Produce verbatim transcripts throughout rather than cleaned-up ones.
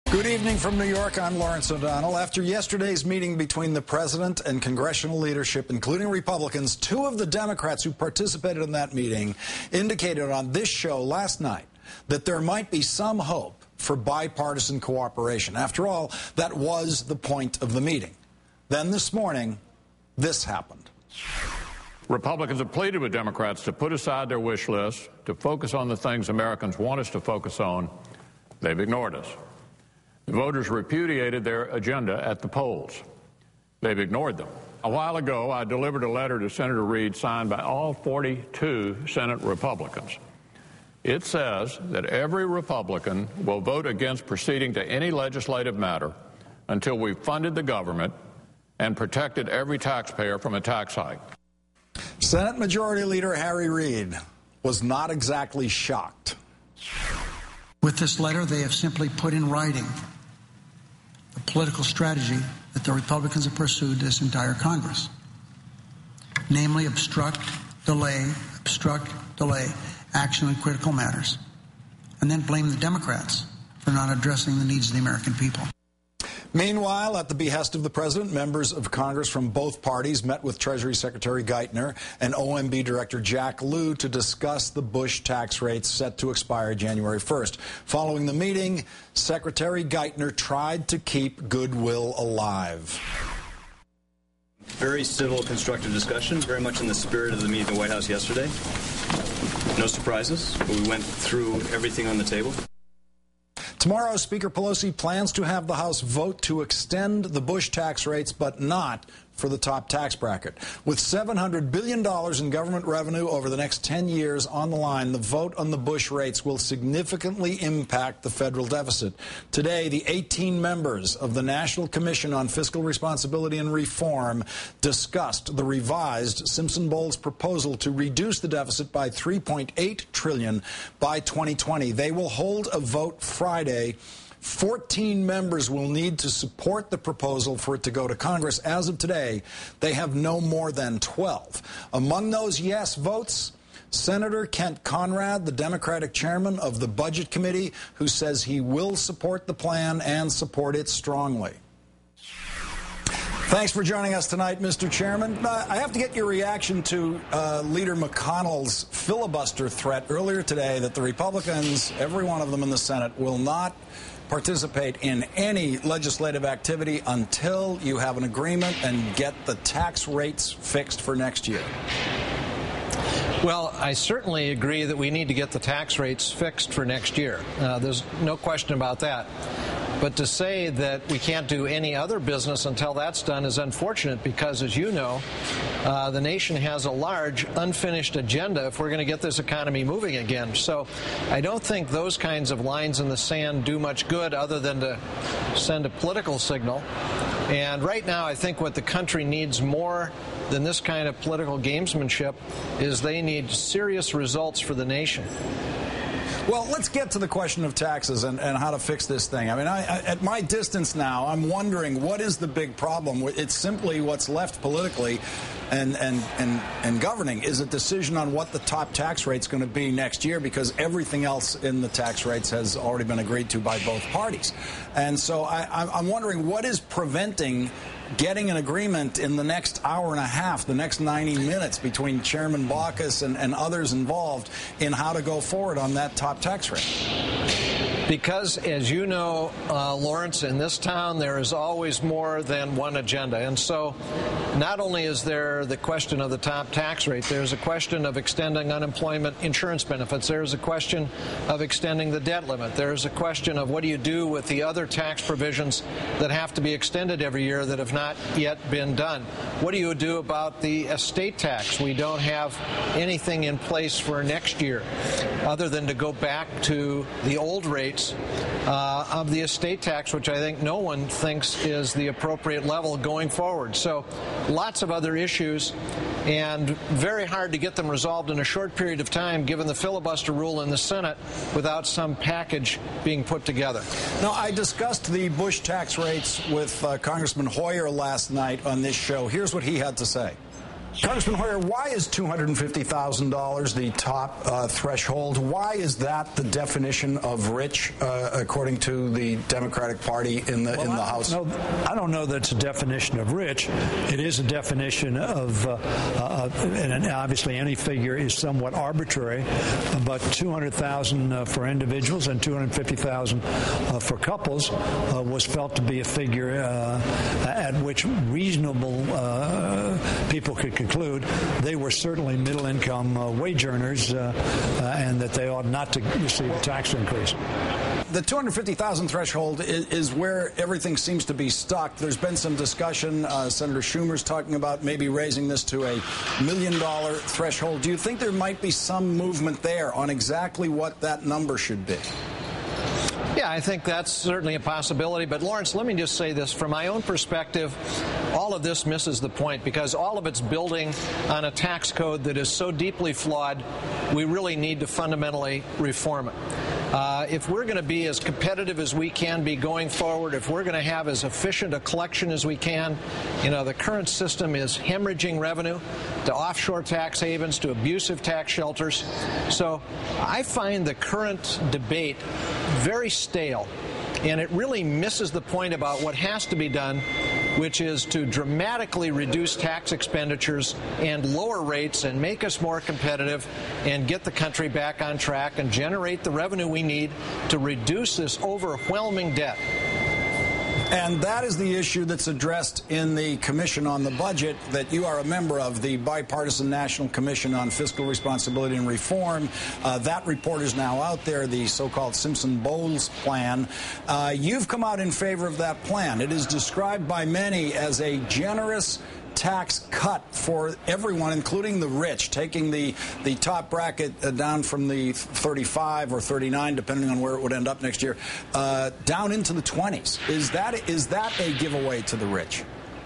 Good evening from New York. I'm Lawrence O'Donnell. After yesterday's meeting between the president and congressional leadership, including Republicans, two of the Democrats who participated in that meeting indicated on this show last night that there might be some hope for bipartisan cooperation. After all, that was the point of the meeting. Then this morning, this happened. Republicans have pleaded with Democrats to put aside their wish list, to focus on the things Americans want us to focus on. They've ignored us. The voters repudiated their agenda at the polls. They've ignored them. A while ago, I delivered a letter to Senator Reid signed by all forty-two Senate Republicans. It says that every Republican will vote against proceeding to any legislative matter until we've funded the government and protected every taxpayer from a tax hike. Senate Majority Leader Harry Reid was not exactly shocked. With this letter, they have simply put in writing the political strategy that the Republicans have pursued this entire Congress, namely obstruct, delay, obstruct, delay action on critical matters, and then blame the Democrats for not addressing the needs of the American people. Meanwhile, at the behest of the president, members of Congress from both parties met with Treasury Secretary Geithner and O M B Director Jack Lew to discuss the Bush tax rates set to expire January first. Following the meeting, Secretary Geithner tried to keep goodwill alive. Very civil, constructive discussion, very much in the spirit of the meeting at the White House yesterday. No surprises, but we went through everything on the table. Tomorrow, Speaker Pelosi plans to have the House vote to extend the Bush tax rates, but not for the top tax bracket. With seven hundred billion dollars in government revenue over the next ten years on the line, the vote on the Bush rates will significantly impact the federal deficit. Today, the eighteen members of the National Commission on Fiscal Responsibility and Reform discussed the revised Simpson-Bowles proposal to reduce the deficit by three point eight trillion dollars by twenty twenty. They will hold a vote Friday. fourteen members will need to support the proposal for it to go to Congress. As of today, they have no more than twelve. Among those yes votes, Senator Kent Conrad, the Democratic chairman of the Budget Committee, who says he will support the plan and support it strongly. Thanks for joining us tonight, Mister Chairman. Uh, I have to get your reaction to uh, Leader McConnell's filibuster threat earlier today that the Republicans, every one of them in the Senate, will not participate in any legislative activity until you have an agreement and get the tax rates fixed for next year. Well, I certainly agree that we need to get the tax rates fixed for next year. Uh, there's no question about that. But to say that we can't do any other business until that's done is unfortunate because, as you know, uh, the nation has a large unfinished agenda if we're going to get this economy moving again. So I don't think those kinds of lines in the sand do much good other than to send a political signal. And right now, I think what the country needs more than this kind of political gamesmanship is they need serious results for the nation. Well, let's get to the question of taxes and, and how to fix this thing. I mean, I, I, at my distance now, I'm wondering what is the big problem. It's simply what's left politically and, and, and, and governing is a decision on what the top tax rate's going to be next year because everything else in the tax rates has already been agreed to by both parties. And so I, I'm wondering what is preventing getting an agreement in the next hour and a half, the next ninety minutes between Chairman Baucus and, and others involved in how to go forward on that top tax rate. Because, as you know, uh, Lawrence, in this town there is always more than one agenda. And so not only is there the question of the top tax rate, there's a question of extending unemployment insurance benefits. There's a question of extending the debt limit. There's a question of what do you do with the other tax provisions that have to be extended every year that have not yet been done. What do you do about the estate tax? We don't have anything in place for next year other than to go back to the old rates Uh, of the estate tax, which I think no one thinks is the appropriate level going forward. So lots of other issues and very hard to get them resolved in a short period of time given the filibuster rule in the Senate without some package being put together. Now, I discussed the Bush tax rates with uh, Congressman Hoyer last night on this show. Here's what he had to say. Congressman Hoyer, why is two hundred fifty thousand dollars the top uh, threshold? Why is that the definition of rich, uh, according to the Democratic Party in the well, in the I House? Know, I don't know that it's a definition of rich. It is a definition of, uh, uh, and obviously any figure is somewhat arbitrary, but two hundred thousand dollars uh, for individuals and two hundred fifty thousand dollars uh, for couples uh, was felt to be a figure uh, at which reasonable uh, people could conclude they were certainly middle-income uh, wage earners uh, uh, and that they ought not to receive a tax increase. The two hundred fifty thousand threshold is, is where everything seems to be stuck. There's been some discussion. Uh, Senator Schumer's talking about maybe raising this to a million-dollar threshold. Do you think there might be some movement there on exactly what that number should be? Yeah, I think that's certainly a possibility. But, Lawrence, let me just say this. From my own perspective, all of this misses the point because all of it's building on a tax code that is so deeply flawed, we really need to fundamentally reform it. Uh, if we're going to be as competitive as we can be going forward, if we're going to have as efficient a collection as we can, you know, the current system is hemorrhaging revenue to offshore tax havens, to abusive tax shelters. So I find the current debate very stale, and it really misses the point about what has to be done, which is to dramatically reduce tax expenditures and lower rates and make us more competitive and get the country back on track and generate the revenue we need to reduce this overwhelming debt. And that is the issue that's addressed in the Commission on the Budget that you are a member of, the Bipartisan National Commission on Fiscal Responsibility and Reform. Uh, that report is now out there, the so-called Simpson-Bowles plan. Uh, you've come out in favor of that plan. It is described by many as a generous tax cut for everyone, including the rich, taking the the top bracket uh, down from the thirty-five or thirty-nine, depending on where it would end up next year, uh, down into the twenties. Is that is that a giveaway to the rich?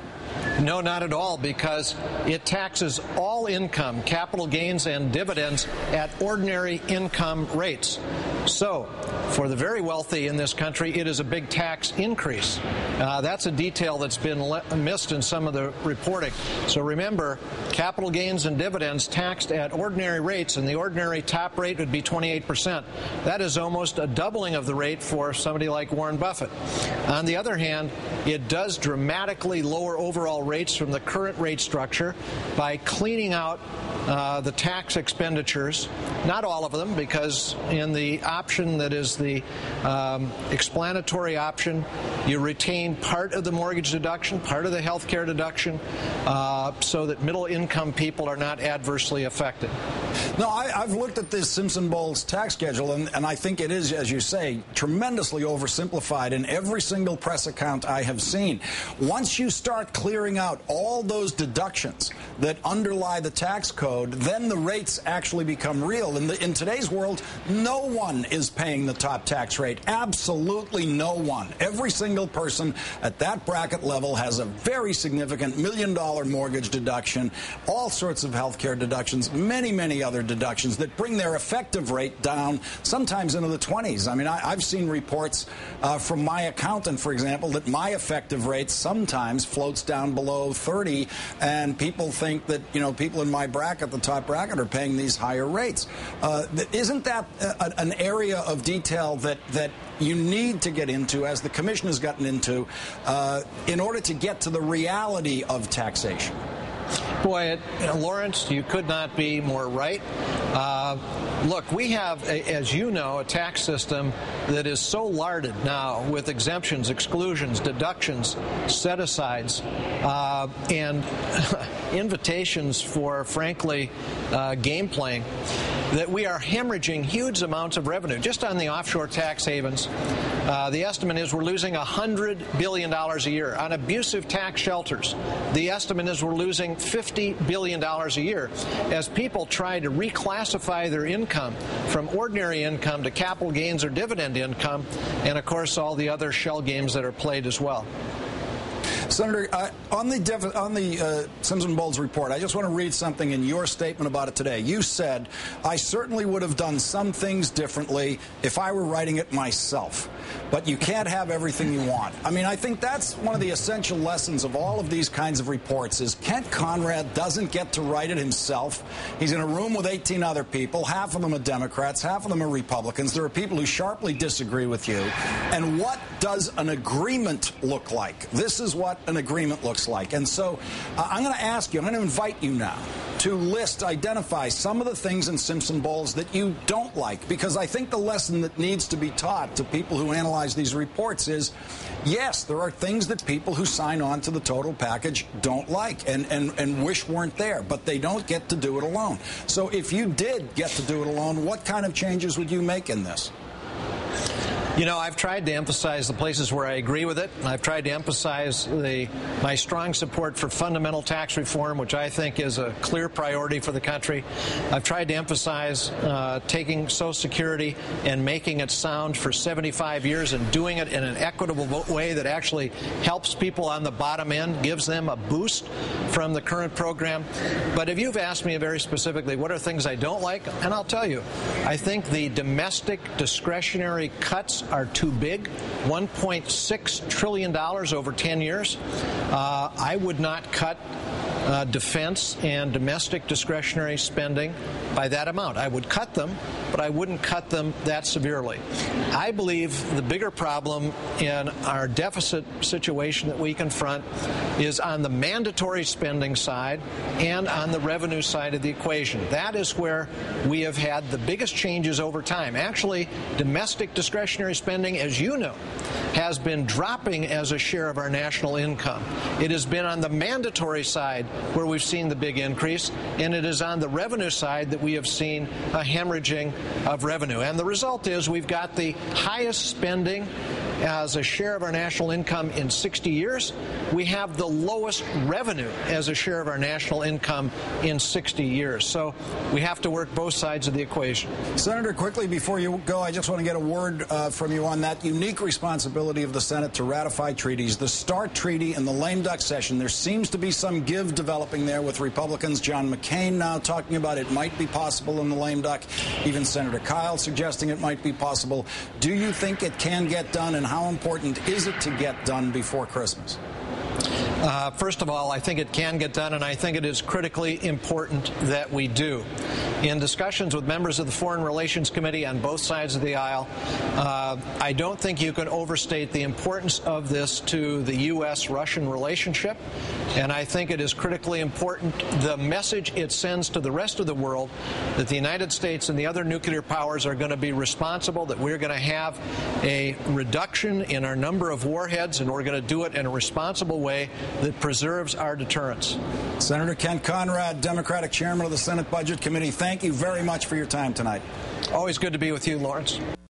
No, not at all, because it taxes all income, capital gains and dividends at ordinary income rates. So, for the very wealthy in this country, it is a big tax increase. Uh, that's a detail that's been le- missed in some of the reporting. So remember, capital gains and dividends taxed at ordinary rates, and the ordinary top rate would be twenty-eight percent. That is almost a doubling of the rate for somebody like Warren Buffett. On the other hand, it does dramatically lower overall rates from the current rate structure by cleaning out uh, the tax expenditures, not all of them, because in the option that is the um, explanatory option, you retain part of the mortgage deduction, part of the health care deduction, uh, so that middle-income people are not adversely affected. No, I, I've looked at this Simpson-Bowles tax schedule, and, and I think it is, as you say, tremendously oversimplified in every single press account I have seen. Once you start clearing out all those deductions that underlie the tax code, then the rates actually become real. In, the, in today's world, no one is paying the top tax rate. Absolutely no one. Every single person at that bracket level has a very significant million-dollar mortgage deduction, all sorts of health care deductions, many, many other deductions that bring their effective rate down, sometimes into the twenties. I mean, I, I've seen reports uh, from my accountant, for example, that my effective rate sometimes floats down below thirty, and people think that, you know, people in my bracket, the top bracket, are paying these higher rates. Uh, isn't that a, an area of detail that, that you need to get into, as the Commission has gotten into, uh, in order to get to the reality of taxation? Boy, it, you know, Lawrence, you could not be more right. Uh, look, we have, a, as you know, a tax system that is so larded now with exemptions, exclusions, deductions, set-asides, uh, and invitations for, frankly, uh, game playing, that we are hemorrhaging huge amounts of revenue. Just on the offshore tax havens, uh, the estimate is we're losing one hundred billion dollars a year. On abusive tax shelters, the estimate is we're losing fifty billion dollars a year as people try to reclassify their income from ordinary income to capital gains or dividend income, and, of course, all the other shell games that are played as well. Senator, uh, on the dev- on the uh, Simpson-Bowles report, I just want to read something in your statement about it today. You said, "I certainly would have done some things differently if I were writing it myself." but you can't have everything you want. I mean, I think that's one of the essential lessons of all of these kinds of reports is Kent Conrad doesn't get to write it himself. He's in a room with eighteen other people. Half of them are Democrats, half of them are Republicans. There are people who sharply disagree with you. And what does an agreement look like? This is what an agreement looks like. And so uh, I'm going to ask you, I'm going to invite you now to list, identify some of the things in Simpson Bowles that you don't like, because I think the lesson that needs to be taught to people who analyze these reports is, yes, there are things that people who sign on to the total package don't like and, and, and wish weren't there, but they don't get to do it alone. So if you did get to do it alone, what kind of changes would you make in this? You know, I've tried to emphasize the places where I agree with it. I've tried to emphasize the, my strong support for fundamental tax reform, which I think is a clear priority for the country. I've tried to emphasize uh, taking Social Security and making it sound for seventy-five years and doing it in an equitable way that actually helps people on the bottom end, gives them a boost from the current program. But if you've asked me very specifically what are things I don't like, and I'll tell you, I think the domestic discretionary cuts are too big, one point six trillion dollars over ten years. Uh, I would not cut uh, defense and domestic discretionary spending by that amount. I would cut them, but I wouldn't cut them that severely. I believe the bigger problem in our deficit situation that we confront is on the mandatory spending side and on the revenue side of the equation. That is where we have had the biggest changes over time. Actually, domestic discretionary spending, as you know, has been dropping as a share of our national income. It has been on the mandatory side where we've seen the big increase, and it is on the revenue side that we have seen a hemorrhaging of revenue. And the result is we've got the highest spending as a share of our national income in sixty years. We have the lowest revenue as a share of our national income in sixty years. So we have to work both sides of the equation. Senator, quickly before you go, I just want to get a word uh, from you on that unique responsibility of the Senate to ratify treaties. The START treaty and the lame duck session, there seems to be some give developing there with Republicans. John McCain now talking about it might be possible in the lame duck. Even Senator Kyle suggesting it might be possible. Do you think it can get done, and how important is it to get done before Christmas? Uh, first of all, I think it can get done, and I think it is critically important that we do. In discussions with members of the Foreign Relations Committee on both sides of the aisle, uh, I don't think you can overstate the importance of this to the U S Russian relationship, and I think it is critically important the message it sends to the rest of the world that the United States and the other nuclear powers are going to be responsible, that we're going to have a reduction in our number of warheads, and we're going to do it in a responsible way that preserves our deterrence. Senator Kent Conrad, Democratic Chairman of the Senate Budget Committee, thank you very much for your time tonight. Always good to be with you, Lawrence.